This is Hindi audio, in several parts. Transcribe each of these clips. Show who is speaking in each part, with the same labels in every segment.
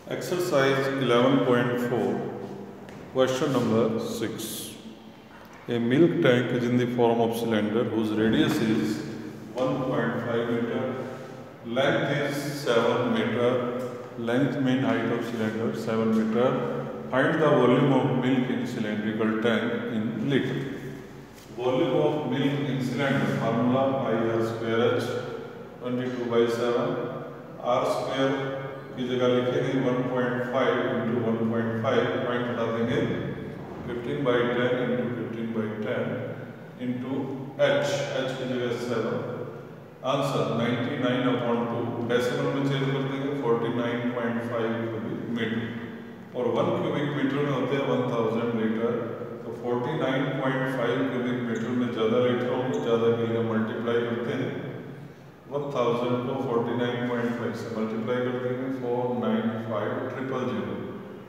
Speaker 1: Exercise 11.4, question number 6. A milk tank is in the form of cylinder whose radius is 1.5 meter, length is 7 meter, length mean height of cylinder 7 meter. Find the volume of milk in cylindrical tank in liter. Volume of milk in cylinder formula I square H 22/7 R square की जगह लिखेंगे 1.5 इंटू 1.5 पॉइंट हटा देंगे 15/10 इंटू 15/10 इंटू h की जगह 7 आंसर 99/2 डेसिमल में चेंज कर देंगे 49.5 क्यूबिक मीटर और 1 क्यूबिक मीटर में होते हैं 1000 लीटर तो 49.5 क्यूबिक मीटर में ज़्यादा लीटर होंगे ज़्यादा के लिए मल्टीप्लाई करते हैं 1000 को 49.5 से मल्टीप्लाई कर देंगे 495,000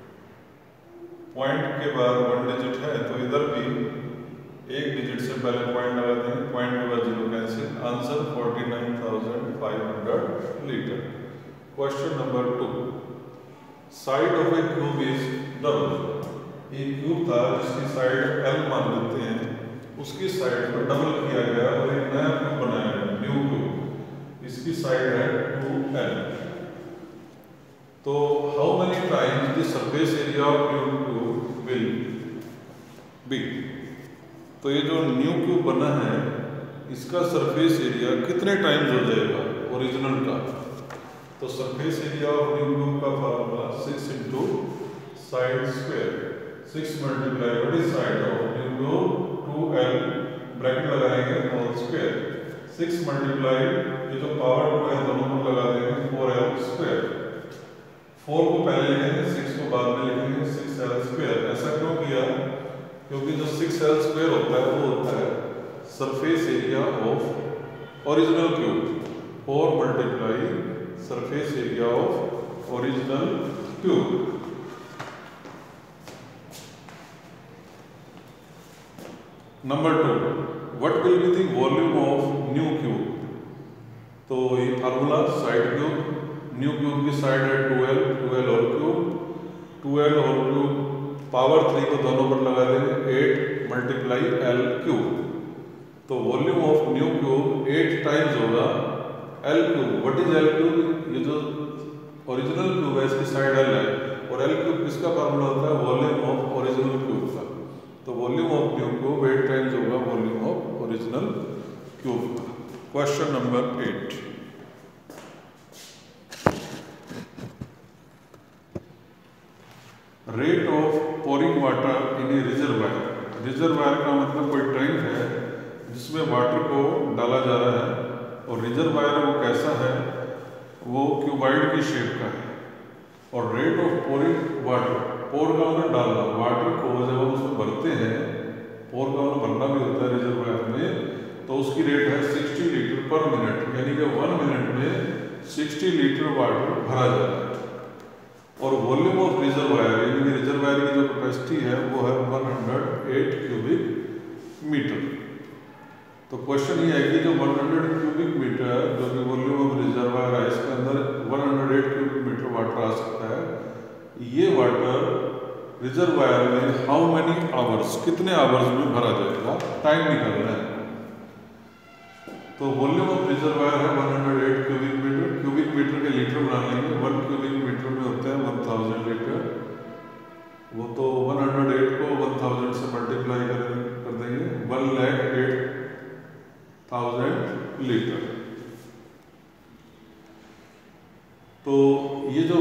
Speaker 1: पॉइंट के बाद 1 डिजिट है तो इधर भी एक डिजिट से पहले पॉइंट लगा देंगे पॉइंट के बाद 0 cancel answer 49,500 litre. Question number 2 side of a cube is double. एक क्यूब था जिसकी साइड L मान लेते हैं उसकी साइड को डबल किया गया और एक नया क्यूब बनाया गया न्यू क्यूब इसकी साइड है 2L। तो how many times the surface area of new cube will be. तो ये जो न्यू क्यूब बना है इसका सरफेस एरिया कितने टाइम्स हो जाएगा ओरिजिनल का। तो surface area of new cube का formula 6 into side square 6 multiply what is side of new cube 2L bracket लगाएंगे होल स्क्वायर 6 मल्टीप्लाई ये जो पावर 2 है दोनों को लगा देंगे 4L स्क्वायर 4 को पहले लिखेंगे 6 को बाद में लिखेंगे 6L स्क्वायर। ऐसा क्यों किया क्योंकि जो 6L स्क्वायर होता है वो होता है surface area of original cube 4 multiply surface area of original cube. Number 2 what will be the volume of new cube. तो ये formula side cube new cube की साइड है 2L होल क्यूब पावर 3 को दोनों पर लगा देंगे 8 मल्टीप्लाई L क्यूब। तो volume of new cube 8 times होगा L cube. What is L cube. ये जो ओरिजिनल क्यूब है इसकी साइड L है और L क्यूब किसका फार्मूला होता है वॉल्यूम ऑफ ओरिजिनल क्यूब का। तो volume of new cube 8 times होगा वॉल्यूम ऑफ ओरिजिनल क्यूब का। Question number 8 rate of pouring water in a reservoir. Reservoir का मतलब कोई टैंक है जिसमें वाटर को डाला जा रहा है और रिजर्वायर वो कैसा है वो क्यूबाइड की शेप का है और rate of pouring water pour का मतलब डालना वाटर को जब हम उसमें भरते हैं पोर का मतलब भरना भी होता है रिजर्वायर में तो उसकी रेट है 60 लीटर पर मिनट यानी कि 1 मिनट में 60 लीटर वाटर भरा जा रहा है और वॉल्यूम ऑफ रिजर्वायर यानी कि रिजर्वायर की जो कैपेसिटी है वो है 108 क्यूबिक मीटर। तो क्वेश्चन ये है कि जो 100 क्यूबिक मीटर जो कि वॉल्यूम ऑफ रिजर्वायर है इसके अंदर 108 क्यूबिक मीटर वाटर आ सकता है। ये वाटर रिजर्वायर में हाउ मेनी आवर्स कितने आवर्स में भरा जाएगा टाइम निकालना है। तो वॉल्यूम ऑफ रिजर्वायर है 108 क्यूबिक मीटर के लीटर बना लेंगे 1 क्यूबिक मीटर में होते हैं 1000 लीटर वो तो 108 को 1000 से मल्टीप्लाई कर देंगे 1,08,000 लीटर। तो ये जो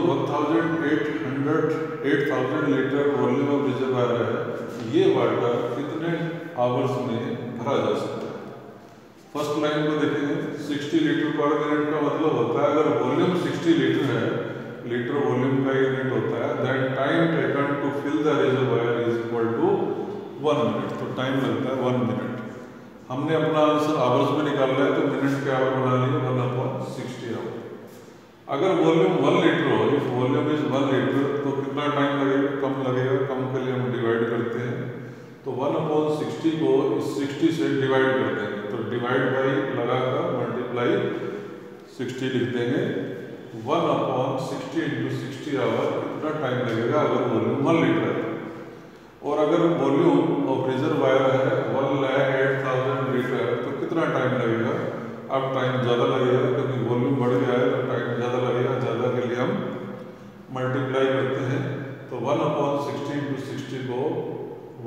Speaker 1: 8,000 लीटर वॉल्यूम ऑफ रिजर्वायर है ये वाटर कितने आवर्स में भरा जा सकता है। फर्स्ट लाइन को देखेंगे 60 लीटर पर मिनट का मतलब होता है अगर वॉल्यूम 60 लीटर है लीटर वॉल्यूम का यूनिट होता है then time taken to fill the reservoir is equal to 1 minute. तो टाइम लगता है 1 मिनट। हमने अपना आंसर आवर्स में निकालना है तो मिनट के आवर बना लिए 1/60 आवर। अगर वॉल्यूम 1 लीटर हो इफ वॉल्यूम इज 1 लीटर तो कितना टाइम लगेगा कम लगेगा कम के लिए हम डिवाइड करते हैं तो 1/60 को इस 60 से डिवाइड कर देंगे तो डिवाइड बाई लगाकर मल्टीप्लाई 60 लिख देंगे 1/60 × 60 60 आवर कितना टाइम लगेगा अगर वॉल्यूम 1 लीटर है। और अगर वॉल्यूम ऑफ रिजर्वायर है 1,08,000 लीटर तो कितना टाइम लगेगा। अब टाइम ज़्यादा लगेगा क्योंकि वॉल्यूम बढ़ गया है तो टाइम ज़्यादा लगेगा। ज़्यादा के लिए हम मल्टीप्लाई करते हैं तो 1/60 × 60 को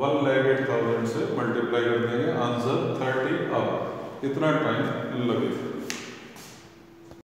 Speaker 1: 1,08,000 से मल्टीप्लाई कर देंगे, आंसर 30 आवर। इतना टाइम लगेगा।